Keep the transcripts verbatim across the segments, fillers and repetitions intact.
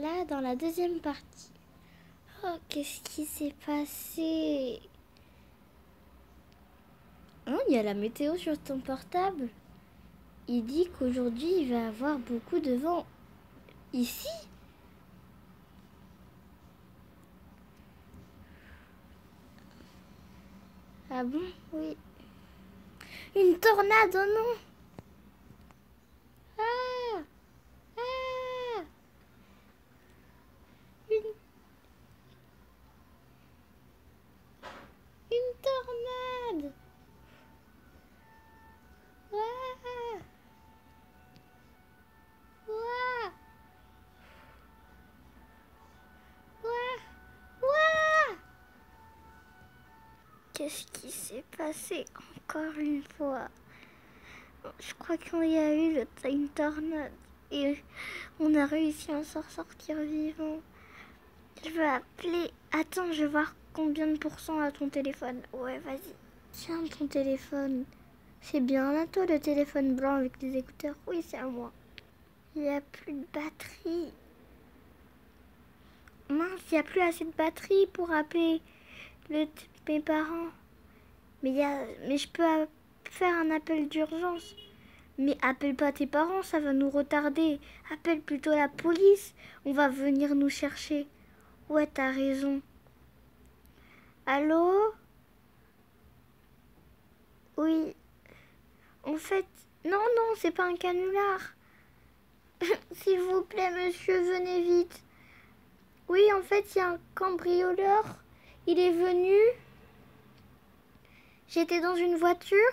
là dans la deuxième partie. Oh, qu'est-ce qui s'est passé? Oh, il y a la météo sur ton portable. Il dit qu'aujourd'hui, il va y avoir beaucoup de vent. Ici? Ah bon? Oui. Une tornade, oh non! Ah! Ah! Une... Une tornade! Ouah! Ouah! Ouah! Ouah! Qu'est-ce qui s'est passé encore une fois? Je crois qu'il y a eu une tornade et on a réussi à s'en sortir vivant. Je vais appeler... Attends, je vais voir combien de pourcents à ton téléphone. Ouais, vas-y. Tiens, ton téléphone. C'est bien à toi le téléphone blanc avec des écouteurs. Oui, c'est à moi. Il n'y a plus de batterie. Mince, il n'y a plus assez de batterie pour appeler le, mes parents. Mais, y a, mais je peux faire un appel d'urgence. Mais appelle pas tes parents, ça va nous retarder. Appelle plutôt la police. On va venir nous chercher. Ouais, t'as raison. Allô? Oui. En fait, non, non, c'est pas un canular. S'il vous plaît, monsieur, venez vite. Oui, en fait, il y a un cambrioleur. Il est venu. J'étais dans une voiture.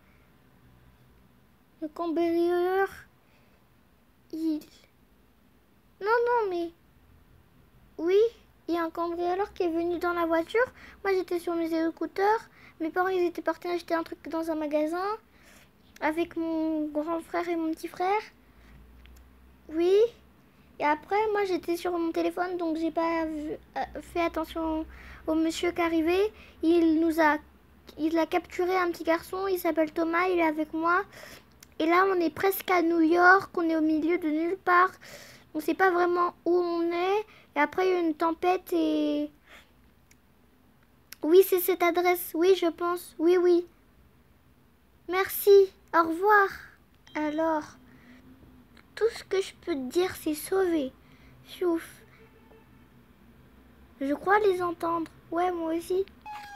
Le cambrioleur, il... Non, non, mais... Oui, il y a un cambrioleur qui est venu dans la voiture. Moi, j'étais sur mes écouteurs. Mes parents, ils étaient partis acheter un truc dans un magasin. Avec mon grand frère et mon petit frère. Oui. Et après, moi, j'étais sur mon téléphone. Donc, j'ai pas vu, euh, fait attention au monsieur qui arrivait. Il nous a... Il a capturé un petit garçon. Il s'appelle Thomas. Il est avec moi. Et là, on est presque à New York. On est au milieu de nulle part. On ne sait pas vraiment où on est. Et après, il y a une tempête et... Oui, c'est cette adresse. Oui, je pense. Oui, oui. Merci. Au revoir. Alors, tout ce que je peux te dire, c'est sauver. Chouf. Je crois les entendre. Ouais, moi aussi.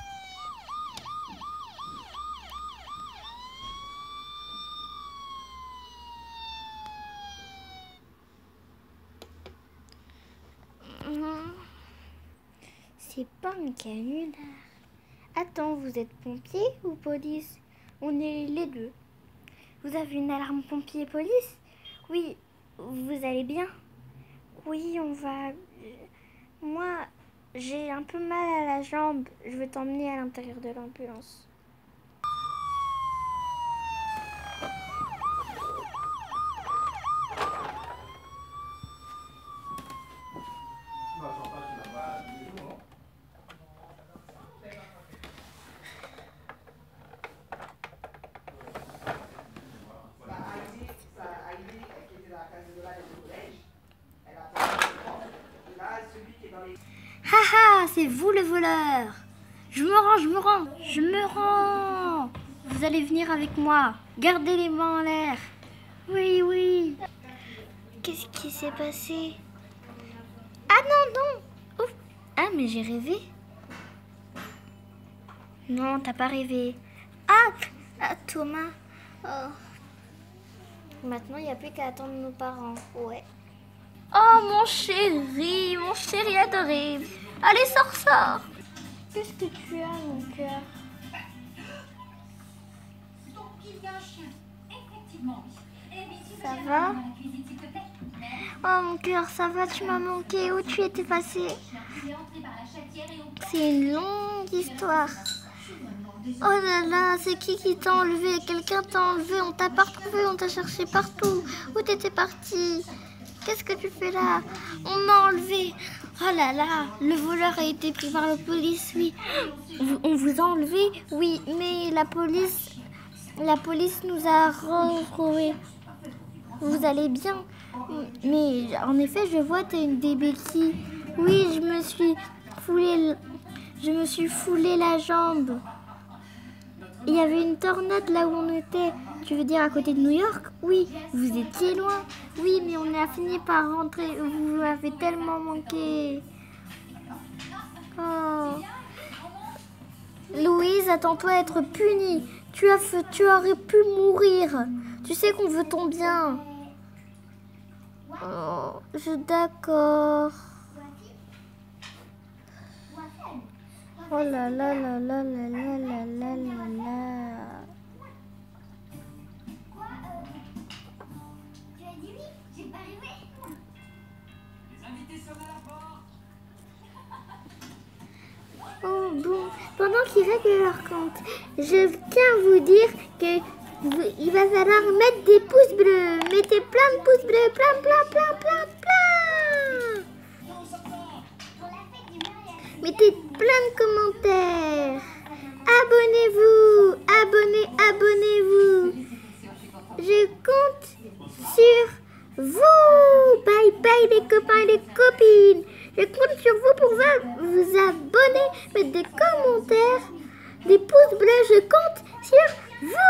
C'est pas un canular. Attends, vous êtes pompier ou police? On est les deux. Vous avez une alarme pompier-police? Oui. Vous allez bien? Oui, on va... Moi, j'ai un peu mal à la jambe. Je vais t'emmener à l'intérieur de l'ambulance. Haha, c'est vous le voleur. Je me rends, je me rends, je me rends. Vous allez venir avec moi. Gardez les mains en l'air. Oui, oui. Qu'est-ce qui s'est passé? Ah non, non. Ouf. Ah, mais j'ai rêvé. Non, t'as pas rêvé. Ah, ah Thomas. Oh. Maintenant, il n'y a plus qu'à attendre nos parents. Ouais. Oh, mon chéri, mon chéri adoré. Allez, sors, sors. Qu'est-ce que tu as, mon cœur? Ça va? Oh, mon cœur, ça va? Tu m'as manqué. Où tu étais passé? C'est une longue histoire. Oh là là, c'est qui qui t'a enlevé? Quelqu'un t'a enlevé, on t'a pas retrouvé, on t'a cherché partout. Où t'étais parti? Qu'est-ce que tu fais là? On m'a enlevé. Oh là là, le voleur a été pris par la police, oui. On vous a enlevé? Oui, mais la police, la police nous a retrouvés. Vous allez bien? Mais en effet, je vois, t'as une des béquilles. Oui, je me suis foulé, je me suis foulé la jambe. Il y avait une tornade là où on était. Tu veux dire à côté de New York? Oui, vous étiez loin. Oui, mais on a fini par rentrer. Vous m'avez tellement manqué. Oh. Louise, attends-toi à être punie. Tu as fait, tu aurais pu mourir. Tu sais qu'on veut ton bien. Oh, je d'accord. Oh là là là là là là là là là là. Oh bon, pendant qu'ils règlent leur compte, je tiens à vous dire que vous, il va falloir mettre des pouces bleus. Mettez plein de pouces bleus, plein, plein, plein, plein, plein. Mettez plein de commentaires. Abonnez-vous, abonnez, abonnez-vous. Je compte sur vous. Bye bye les copains et les copines. Je compte sur vous pour vous abonner, mettre des commentaires, des pouces bleus. Je compte sur vous.